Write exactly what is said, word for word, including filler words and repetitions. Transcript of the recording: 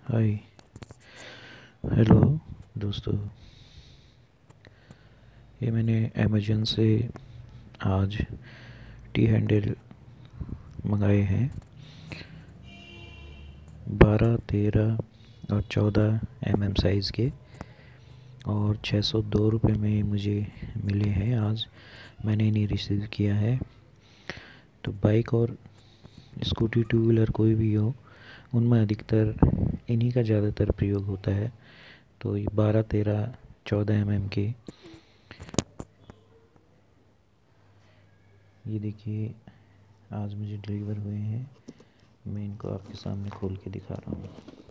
हाय। Hello दोस्तों, ये मैंने अमेज़न से आज टी हैंडल मंगाए हैं। बारह, तेरह और चौदह एम एम साइज़ के, और छः सौ दो रुपये में मुझे मिले हैं। आज मैंने इन्हें रिसीव किया है। तो बाइक और स्कूटी, टू व्हीलर कोई भी हो, उनमें अधिकतर इन्हीं का ज़्यादातर प्रयोग होता है। तो ये बारह, तेरह, चौदह एम एम के, ये देखिए आज मुझे डिलीवर हुए हैं। मैं इनको आपके सामने खोल के दिखा रहा हूँ।